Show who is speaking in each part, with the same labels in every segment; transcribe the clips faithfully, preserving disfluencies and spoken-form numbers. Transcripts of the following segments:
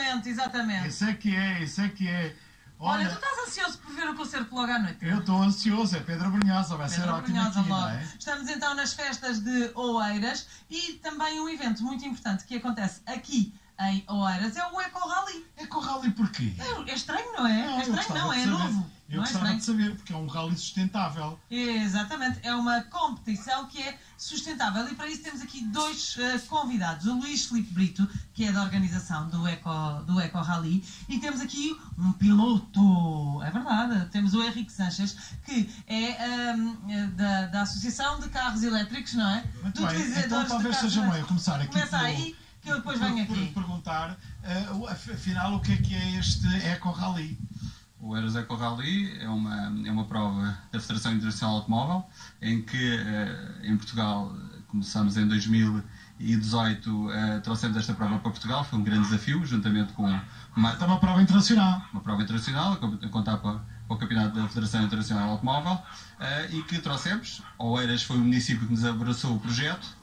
Speaker 1: exatamente, exatamente.
Speaker 2: Isso é que é, isso é que é.
Speaker 1: Olha, Olha, tu estás ansioso por ver o concerto logo à noite?
Speaker 2: Eu estou ansioso, é Pedro Brunhosa, vai Pedro ser ótimo aqui, logo. Não é?
Speaker 1: Estamos então nas festas de Oeiras e também um evento muito importante que acontece aqui em Oeiras é o Eco Rally.
Speaker 2: Eco Rally porquê?
Speaker 1: É, é estranho, não é?
Speaker 2: Não,
Speaker 1: é estranho, não, é
Speaker 2: saber.
Speaker 1: novo.
Speaker 2: Eu
Speaker 1: não
Speaker 2: gostava
Speaker 1: é
Speaker 2: de saber, porque é um rally sustentável.
Speaker 1: Exatamente, é uma competição que é sustentável e para isso temos aqui dois uh, convidados. O Luís Filipe Brito, que é da organização do Eco, do Eco Rally, e temos aqui um piloto, é verdade, temos o Henrique Sanches, que é um, da, da Associação de Carros Elétricos, não é?
Speaker 2: Muito bem, então talvez seja bom eu começar aqui.
Speaker 1: Começa pelo... aí, que eu depois venho aqui.
Speaker 2: Por perguntar, uh, afinal, o que é que é este Eco Rally?
Speaker 3: O Oeiras Eco Rally é uma, é uma prova da Federação Internacional Automóvel, em que em Portugal começamos em dois mil e dezoito, trouxemos esta prova para Portugal, foi um grande desafio, juntamente com uma,
Speaker 2: é uma prova internacional.
Speaker 3: Uma prova internacional, a contar para, para o campeonato da Federação Internacional Automóvel, e que trouxemos. Oeiras foi o município que nos abraçou o projeto,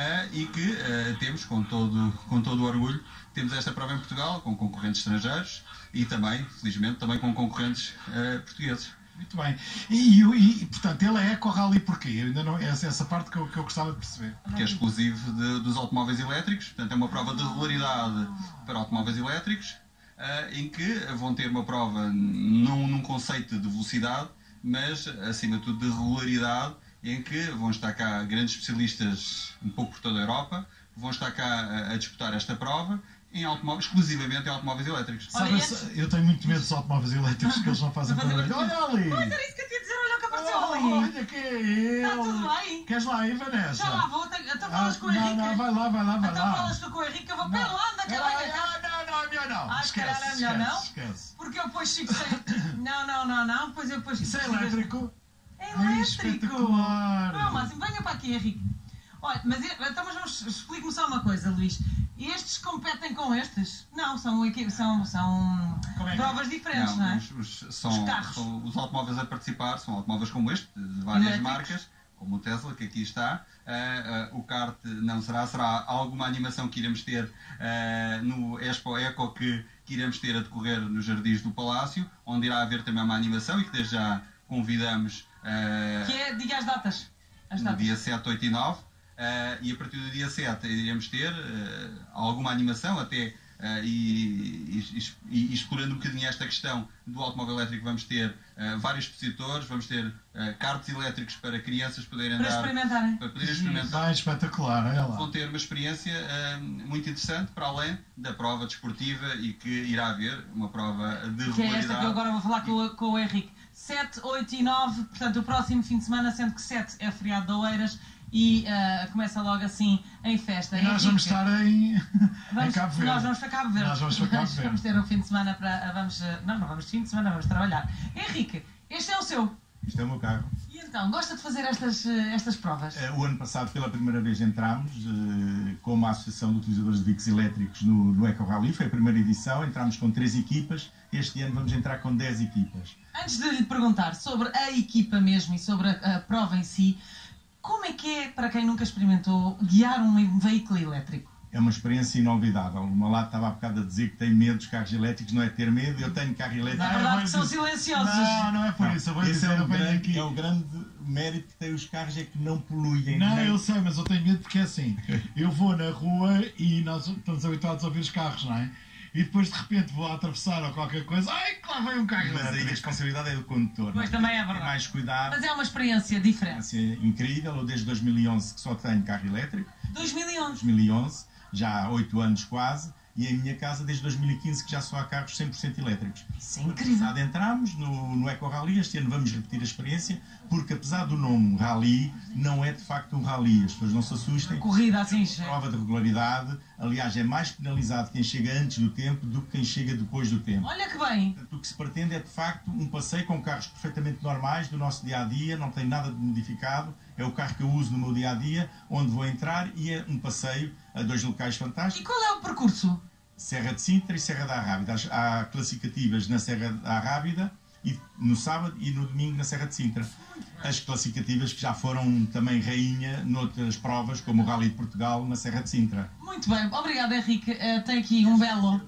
Speaker 3: e que temos, com todo, com todo o orgulho, temos esta prova em Portugal, com concorrentes estrangeiros e também, felizmente, também com concorrentes uh, portugueses.
Speaker 2: Muito bem. E, e, e, portanto, ele é Eco Rally porquê? Eu ainda não, essa, essa parte que eu, que eu gostava de perceber.
Speaker 3: Porque é exclusivo de, dos automóveis elétricos, portanto é uma prova de regularidade para automóveis elétricos, uh, em que vão ter uma prova não num conceito de velocidade, mas, acima de tudo, de regularidade, em que vão estar cá grandes especialistas um pouco por toda a Europa, vão estar cá a, a disputar esta prova, em automóveis, exclusivamente em automóveis elétricos.
Speaker 2: Sabe, eu tenho muito medo dos automóveis elétricos, que eles não fazem barulho. Olha ali!
Speaker 1: Pois era isso que eu te ia dizer, olha o que apareceu
Speaker 2: oh,
Speaker 1: ali!
Speaker 2: Olha que é ele!
Speaker 1: Está tudo bem?
Speaker 2: Queres lá ir, Vanessa?
Speaker 1: Já lá vou, então falas
Speaker 2: ah,
Speaker 1: com o Henrique.
Speaker 2: Não, não, vai lá, vai lá, vai
Speaker 1: então
Speaker 2: lá.
Speaker 1: Então falas tu com o Henrique, eu vou pera lá, anda cá,
Speaker 2: vai. Ah, não, não, é melhor não.
Speaker 1: Ah,
Speaker 2: esquece,
Speaker 1: calhar é melhor
Speaker 2: esquece,
Speaker 1: não?
Speaker 2: Esquece.
Speaker 1: Porque eu depois fico sem... Não, não, não, não, depois eu depois...
Speaker 2: Isso é elétrico?
Speaker 1: É elétrico!
Speaker 2: Espetacular!
Speaker 1: Não, Máximo, venha para aqui, Henrique. Olha, mas, então, mas vamos, explique-me só uma coisa, Luís. Estes competem com estes? Não, são, são, são é provas diferentes, não, não é?
Speaker 3: Os, os, são,
Speaker 1: os carros.
Speaker 3: São, os automóveis a participar são automóveis como este, de várias Elétricos. marcas, como o Tesla, que aqui está. Uh, uh, o kart não será, será alguma animação que iremos ter uh, no Expo Eco que, que iremos ter a decorrer nos Jardins do Palácio, onde irá haver também uma animação e que desde já convidamos... Uh,
Speaker 1: que é, diga as datas. As
Speaker 3: no
Speaker 1: datas.
Speaker 3: dia sete, oito e nove. Uh, e a partir do dia sete iremos ter uh, alguma animação até uh, e, e, e, e explorando um bocadinho esta questão do automóvel elétrico, vamos ter uh, vários expositores, vamos ter uh, karts elétricos para crianças poderem
Speaker 1: para
Speaker 3: andar,
Speaker 1: experimentarem.
Speaker 3: para poderem experimentar.
Speaker 2: Ah, espetacular, olha lá.
Speaker 3: Vão ter uma experiência uh, muito interessante para além da prova desportiva e que irá haver uma prova de regularidade.
Speaker 1: Que é esta que eu agora vou falar com o, com o Henrique. sete, oito e nove, portanto o próximo fim de semana, sendo que sete é feriado de Oeiras. E uh, começa logo assim em festa.
Speaker 2: E nós vamos estar em,
Speaker 1: vamos,
Speaker 2: em Cabo Verde.
Speaker 1: Nós vamos para Cabo Verde.
Speaker 2: Nós vamos para Cabo Verde.
Speaker 1: Vamos ter um fim de semana para... Vamos, não, não vamos de fim de semana, vamos trabalhar. Henrique, este é o seu.
Speaker 4: Este é o meu carro.
Speaker 1: E então, gosta de fazer estas, estas provas?
Speaker 4: O ano passado, pela primeira vez, entramos uh, como a Associação de Utilizadores de Veículos Elétricos no, no Eco Rally. Foi a primeira edição, entramos com três equipas. Este ano vamos entrar com dez equipas.
Speaker 1: Antes de lhe perguntar sobre a equipa mesmo e sobre a, a prova em si, como é que é, para quem nunca experimentou, guiar um veículo elétrico?
Speaker 4: É uma experiência inolvidável. O Malato estava há bocado a dizer que tem medo dos carros elétricos. Não é ter medo, eu tenho carro elétrico.
Speaker 1: Na verdade, que são silenciosos.
Speaker 2: Não, não é por não, isso. Eu vou
Speaker 4: esse
Speaker 2: dizer,
Speaker 4: é,
Speaker 2: eu
Speaker 4: o grande,
Speaker 2: aqui.
Speaker 4: é o grande mérito que têm os carros, é que não poluem.
Speaker 2: Não,
Speaker 4: nem...
Speaker 2: eu sei, mas eu tenho medo porque é assim. Eu vou na rua e nós estamos habituados a ouvir os carros, não é? E depois de repente vou a atravessar ou qualquer coisa, ai, que lá vem um carro.
Speaker 4: Mas aí a responsabilidade é do condutor.
Speaker 1: Pois também é verdade.
Speaker 4: Tem mais cuidado.
Speaker 1: Mas é uma experiência diferente.
Speaker 4: É incrível. Eu desde dois mil e onze que só tenho carro elétrico.
Speaker 1: dois mil e onze?
Speaker 4: dois mil e onze, já há oito anos quase. E em minha casa desde dois mil e quinze que já só há carros cem por cento elétricos.
Speaker 1: Isso é incrível.
Speaker 4: Entramos no, no Eco Rally, este ano vamos repetir a experiência, porque apesar do nome Rally, não é de facto um Rally. As pessoas não se assustem.
Speaker 1: Corrida assim.
Speaker 4: Prova de regularidade. Aliás, é mais penalizado quem chega antes do tempo do que quem chega depois do tempo.
Speaker 1: Olha que bem.
Speaker 4: Portanto, o que se pretende é de facto um passeio com carros perfeitamente normais do nosso dia-a-dia, não tem nada de modificado. É o carro que eu uso no meu dia-a-dia, onde vou entrar, e é um passeio a dois locais fantásticos.
Speaker 1: E qual é o percurso?
Speaker 4: Serra de Sintra e Serra da Arrábida. Há classificativas na Serra da Arrábida e no sábado e no domingo na Serra de Sintra. As classificativas que já foram também rainha noutras provas, como o Rally de Portugal na Serra de Sintra.
Speaker 1: Muito bem, obrigado Henrique. Uh, tem aqui um belo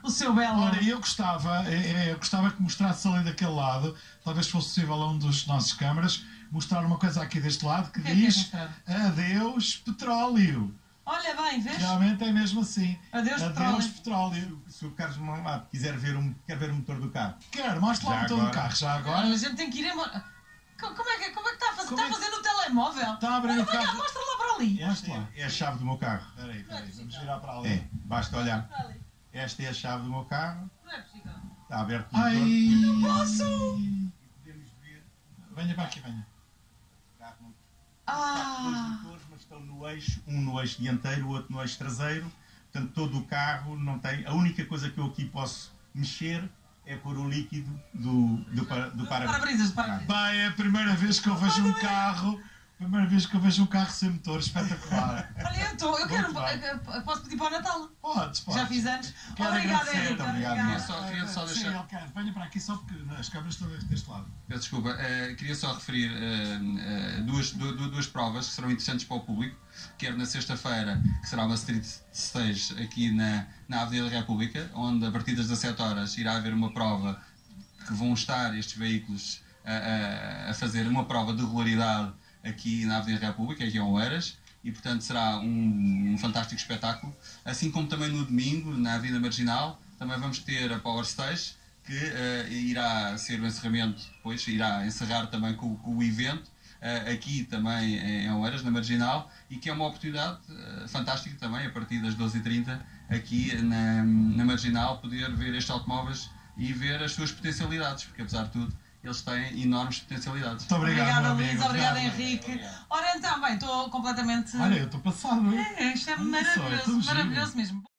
Speaker 1: o seu belo.
Speaker 2: Ora, eu gostava, eu gostava que mostrasse ali daquele lado, talvez fosse possível a um dos nossos câmaras, mostrar uma coisa aqui deste lado que
Speaker 1: que
Speaker 2: diz
Speaker 1: é que é
Speaker 2: adeus petróleo.
Speaker 1: Olha bem, vês?
Speaker 2: Realmente é mesmo assim.
Speaker 1: Adeus,
Speaker 2: adeus
Speaker 1: petróleo.
Speaker 2: petróleo.
Speaker 4: Se o Carlos Malado quiser ver, um, quer ver o motor do carro,
Speaker 2: Quero, mostra lá
Speaker 4: Já
Speaker 2: o motor do
Speaker 4: agora.
Speaker 2: carro, já
Speaker 1: Olha,
Speaker 2: agora.
Speaker 1: a gente tem que ir embora. Co- Como é que, como é que está a fazer?
Speaker 2: Como
Speaker 1: Está
Speaker 2: é
Speaker 1: a
Speaker 2: que-
Speaker 1: fazer no telemóvel?
Speaker 2: Está a abrir
Speaker 1: Olha,
Speaker 2: o
Speaker 1: vai cá,
Speaker 2: carro.
Speaker 1: mostra lá para ali.
Speaker 2: Mostra lá.
Speaker 4: é a chave do meu carro.
Speaker 2: Espera aí, espera aí, vamos virar para ali.
Speaker 4: É, basta olhar.
Speaker 1: Para ali.
Speaker 4: Esta é a chave do meu carro,
Speaker 1: Não é possível.
Speaker 4: está aberto o motor.
Speaker 2: Ai,
Speaker 1: não posso.
Speaker 4: Podemos ver.
Speaker 2: Venha para aqui, venha.
Speaker 4: O carro não
Speaker 1: Ah.
Speaker 4: Está com dois motores, mas estão no eixo, um no eixo dianteiro, o outro no eixo traseiro. Portanto, todo o carro não tem. A única coisa que eu aqui posso mexer é pôr o líquido do, do, para- do para-brisas.
Speaker 1: Para-brisas, para-brisas.
Speaker 2: Bem, é a primeira vez que eu vejo um carro, primeira vez que eu vejo um carro sem motor, espetacular.
Speaker 1: Olha, eu estou, eu quero.
Speaker 2: Muito bem.
Speaker 1: eu- eu Posso pedir para o Natal?
Speaker 2: Podes, podes.
Speaker 1: Já fiz antes.
Speaker 2: Quero
Speaker 1: Obrigada,
Speaker 2: agradecer,
Speaker 1: Henrique.
Speaker 4: muito obrigado.
Speaker 1: Obrigada.
Speaker 3: Só- queria só
Speaker 2: Sim,
Speaker 3: deixar-
Speaker 2: ele quer. Venha para aqui só porque as câmeras estão deste lado.
Speaker 3: Peço desculpa, eh, queria só referir eh, eh, duas, du- du- duas provas que serão interessantes para o público, quer na sexta-feira, que será uma street stage aqui na, na Avenida da República, onde a partir das dezassete horas irá haver uma prova que vão estar estes veículos a, a- a fazer uma prova de regularidade aqui na Avenida da República, aqui em Oeiras, e portanto será um, um fantástico espetáculo. Assim como também no domingo, na Avenida Marginal, também vamos ter a Power Stage, que eh, irá ser o encerramento, depois irá encerrar também com, com o evento, eh, aqui também em Oeiras, na Marginal, e que é uma oportunidade eh, fantástica também, a partir das doze e trinta, aqui na, na Marginal, poder ver estes automóveis e ver as suas potencialidades, porque apesar de tudo, eles têm enormes potencialidades.
Speaker 2: Muito obrigado,
Speaker 1: Obrigada,
Speaker 2: meu
Speaker 1: Luís.
Speaker 2: amigo.
Speaker 1: Obrigada,
Speaker 2: Obrigado.
Speaker 1: Henrique. Ora então, bem, estou completamente.
Speaker 2: Olha, eu estou passado.
Speaker 1: É, isto é
Speaker 2: Olha só, é
Speaker 1: maravilhoso,
Speaker 2: tão giro.
Speaker 1: maravilhoso mesmo.